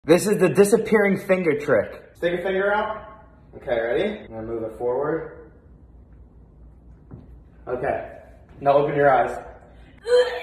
This is the disappearing finger trick. Stick your finger out. Okay, ready? I'm gonna move it forward. Okay, now open your eyes.